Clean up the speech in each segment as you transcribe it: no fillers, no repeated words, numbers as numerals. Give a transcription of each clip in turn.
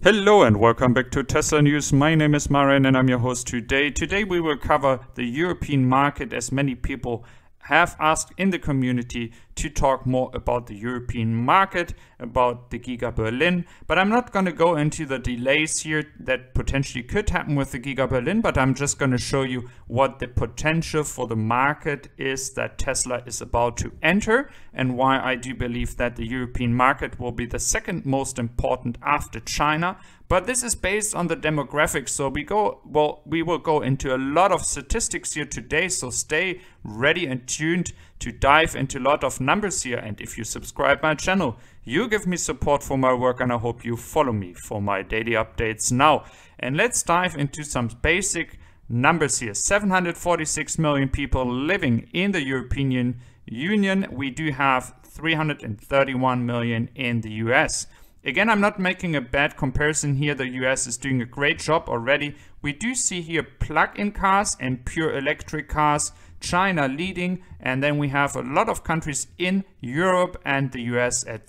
Hello and welcome back to Tesla News. My name is Maren and I'm your host today. Today we will cover the European market, as many people have asked in the community to talk more about the European market, about the Giga Berlin. But I'm not going to go into the delays here that potentially could happen with the Giga Berlin, but I'm just going to show you what the potential for the market is that Tesla is about to enter, and why I do believe that the European market will be the second most important after China. But this is based on the demographics, so we will go into a lot of statistics here today, so stay ready and tuned to dive into a lot of numbers here. And if you subscribe my channel, you give me support for my work, and I hope you follow me for my daily updates now. And let's dive into some basic numbers here. 746 million people living in the European Union. We do have 331 million in the US. Again, I'm not making a bad comparison here. The US is doing a great job already. We do see here plug-in cars and pure electric cars, China leading, and then we have a lot of countries in Europe and the US at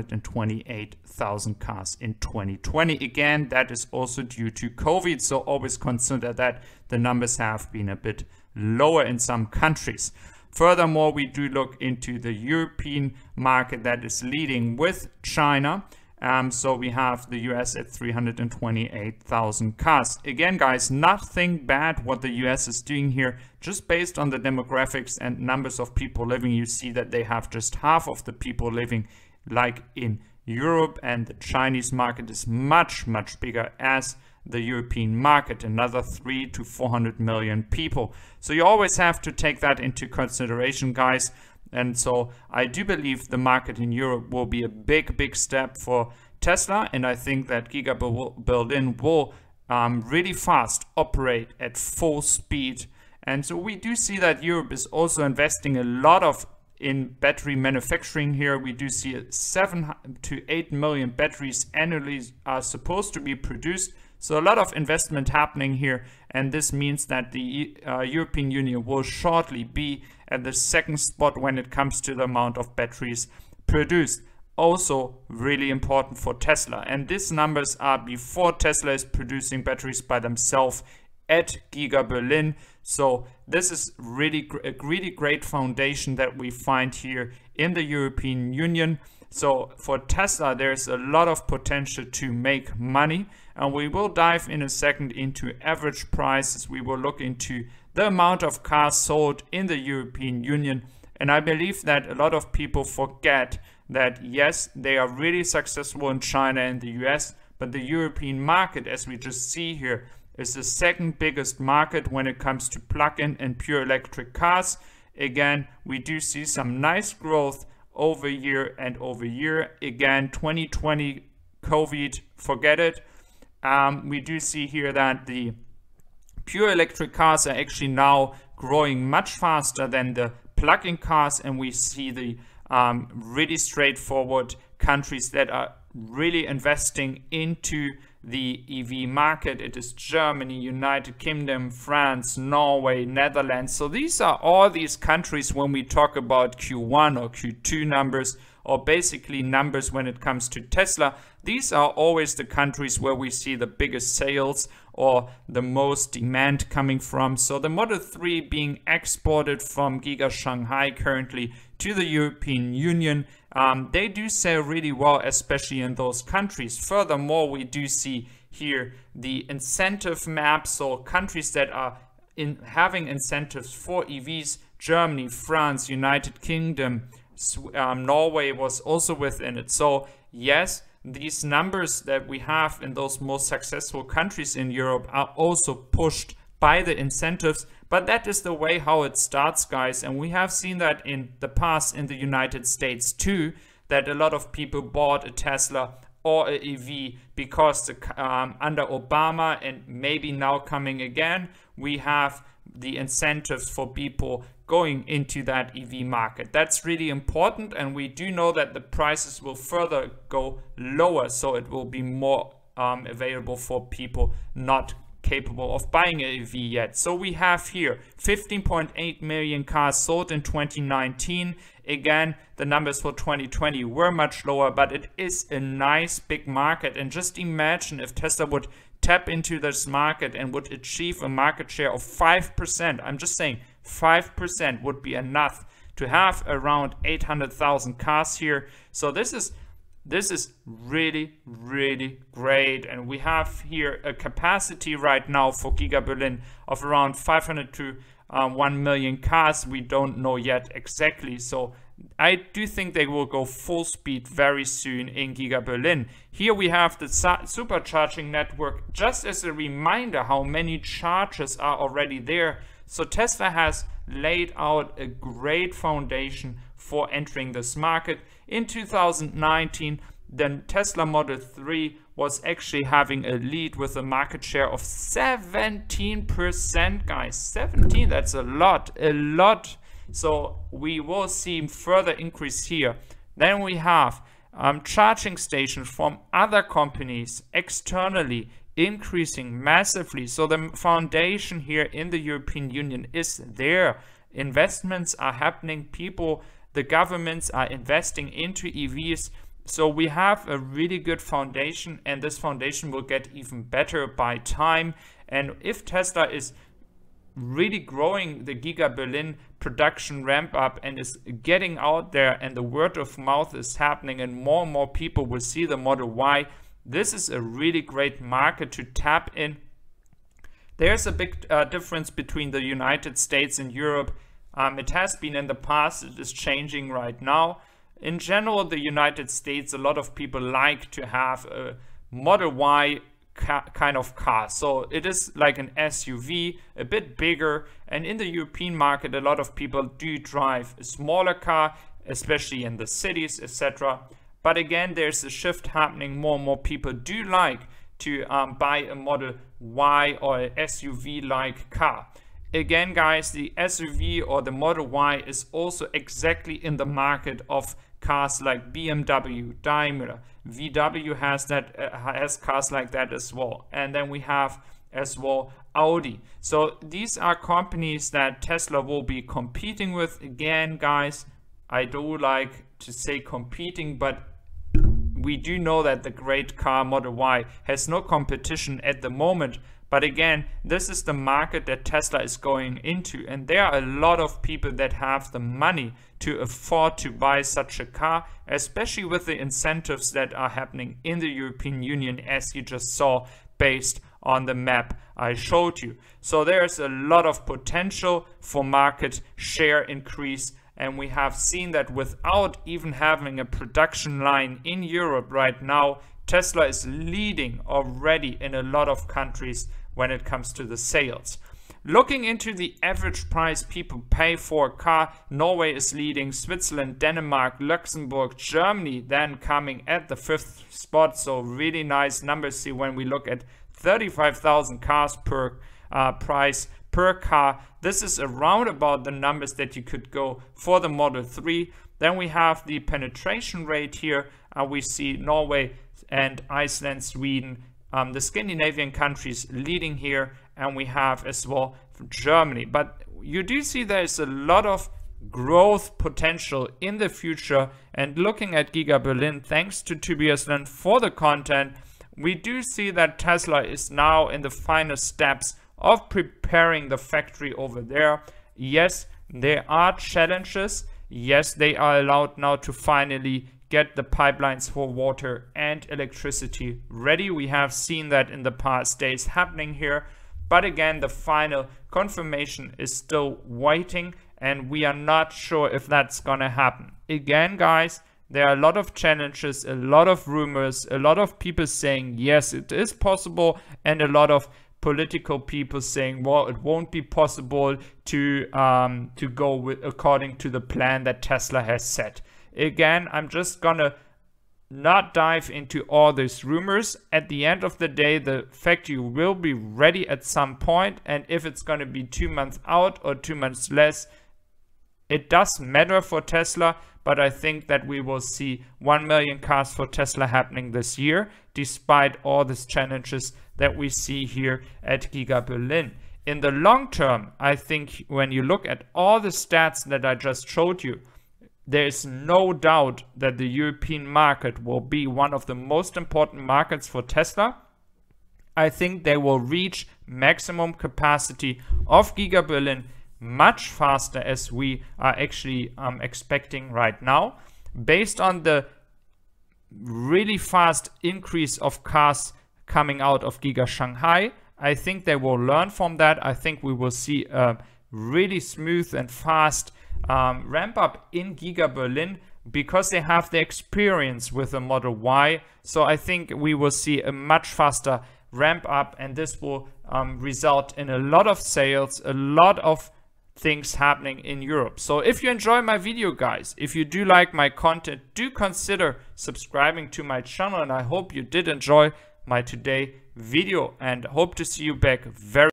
328,000 cars in 2020. Again, that is also due to COVID, so always consider that the numbers have been a bit lower in some countries. Furthermore, we do look into the European market that is leading with China. So we have the US at 328,000 cars. Again, guys, nothing bad what the US is doing here. Just based on the demographics and numbers of people living, you see that they have just half of the people living like in Europe, and the Chinese market is much, much bigger as the European market, another 300 to 400 million people. So you always have to take that into consideration, guys. And so I do believe the market in Europe will be a big step for Tesla. And I think that Giga Berlin will really fast operate at full speed. And so we do see that Europe is also investing a lot in battery manufacturing here. We do see 7 to 8 million batteries annually are supposed to be produced. So a lot of investment happening here, and this means that the European Union will shortly be at the second spot when it comes to the amount of batteries produced. Also really important for Tesla, and these numbers are before Tesla is producing batteries by themselves at Giga Berlin. So this is really a really great foundation that we find here in the European Union. So for Tesla, there's a lot of potential to make money, and we will dive in a second into average prices. We will look into the amount of cars sold in the European Union, and I believe that a lot of people forget that yes, they are really successful in China and the US, but the European market, as we just see here, is the second biggest market when it comes to plug-in and pure electric cars. Again, we do see some nice growth over year and over year. Again, 2020 COVID, forget it. We do see here that the pure electric cars are actually now growing much faster than the plug-in cars, and we see the really straightforward countries that are really investing into the EV market. It is Germany, United Kingdom, France, Norway, Netherlands. So these are all these countries when we talk about Q1 or Q2 numbers, or basically numbers when it comes to Tesla. These are always the countries where we see the biggest sales or the most demand coming from. So the Model 3 being exported from Giga Shanghai currently to the European Union, they do sell really well, especially in those countries. Furthermore, we do see here the incentive map, so countries that are having incentives for EVs: Germany, France, United Kingdom, Norway was also within it. So yes, these numbers that we have in those most successful countries in Europe are also pushed by the incentives, but that is the way how it starts, guys. And we have seen that in the past in the United States too, that a lot of people bought a Tesla or a EV because under Obama, and maybe now coming again, we have the incentives for people going into that EV market. That's really important, and we do know that the prices will further go lower, so it will be more available for people not capable of buying an EV yet. So we have here 15.8 million cars sold in 2019. Again, the numbers for 2020 were much lower, but it is a nice big market. And just imagine if Tesla would tap into this market and would achieve a market share of 5%. I'm just saying 5% would be enough to have around 800,000 cars here. So this is really, really great. And we have here a capacity right now for Giga Berlin of around 500 to 1 million cars. We don't know yet exactly. So I do think they will go full speed very soon in Giga Berlin. Here we have the supercharging network, just as a reminder how many chargers are already there. So Tesla has laid out a great foundation for entering this market. In 2019, the Tesla Model 3 was actually having a lead with a market share of 17%, guys. 17, that's a lot. So we will see further increase here. Then we have charging stations from other companies externally increasing massively. So the foundation here in the European Union is there. Investments are happening. The governments are investing into EVs. So we have a really good foundation, and this foundation will get even better by time. And if Tesla is really growing the Giga Berlin production ramp up and is getting out there, and the word of mouth is happening, and more people will see the Model Y, this is a really great market to tap in. There's a big difference between the United States and Europe. It has been in the past, it is changing right now. In general, the United States, a lot of people like to have a Model Y kind of car. So it is like an SUV, a bit bigger. And in the European market, a lot of people do drive a smaller car, especially in the cities, etc. But again, there's a shift happening. More and more people do like to buy a Model Y or a SUV-like car. Again, guys, the SUV or the Model Y is also exactly in the market of cars like BMW, Daimler, VW has cars like that as well. And then we have as well Audi. So these are companies that Tesla will be competing with. Again, guys, I do like to say competing, but we do know that the great car Model Y has no competition at the moment. But again, this is the market that Tesla is going into, and there are a lot of people that have the money to afford to buy such a car, especially with the incentives that are happening in the European Union, as you just saw based on the map I showed you. So there's a lot of potential for market share increase, and we have seen that without even having a production line in Europe right now, Tesla is leading already in a lot of countries when it comes to the sales. Looking into the average price people pay for a car, Norway is leading, Switzerland, Denmark, Luxembourg, Germany then coming at the 5th spot. So really nice numbers here when we look at 35,000 cars per price per car. This is around about the numbers that you could go for the Model 3. Then we have the penetration rate here. We see Norway and Iceland, Sweden, the Scandinavian countries leading here, and we have as well Germany. But you do see there's a lot of growth potential in the future, and looking at Giga Berlin, thanks to Tobias Lund for the content, we do see that Tesla is now in the final steps of preparing the factory over there. Yes, there are challenges. Yes, they are allowed now to finally get the pipelines for water and electricity ready. We have seen that in the past days happening here. But again, the final confirmation is still waiting, and we are not sure if that's gonna happen. Again, guys, there are a lot of challenges, a lot of rumors, a lot of people saying, yes, it is possible, and a lot of political people saying, well, it won't be possible to go according to the plan that Tesla has set. Again, I'm just gonna not dive into all these rumors. At the end of the day, the factory will be ready at some point, and if it's gonna be 2 months out or 2 months less, it does matter for Tesla. but I think that we will see 1 million cars for Tesla happening this year, despite all these challenges that we see here at Giga Berlin. In the long term, I think when you look at all the stats that I just showed you, there is no doubt that the European market will be one of the most important markets for Tesla. I think they will reach maximum capacity of Giga Berlin much faster as we are actually expecting right now. Based on the really fast increase of cars coming out of Giga Shanghai, I think they will learn from that. I think we will see a really smooth and fast ramp up in Giga Berlin because they have the experience with the Model Y. So I think we will see a much faster ramp up, and this will result in a lot of sales, a lot of things happening in Europe. So if you enjoy my video, guys, if you do like my content, do consider subscribing to my channel, and I hope you did enjoy my today video and hope to see you back very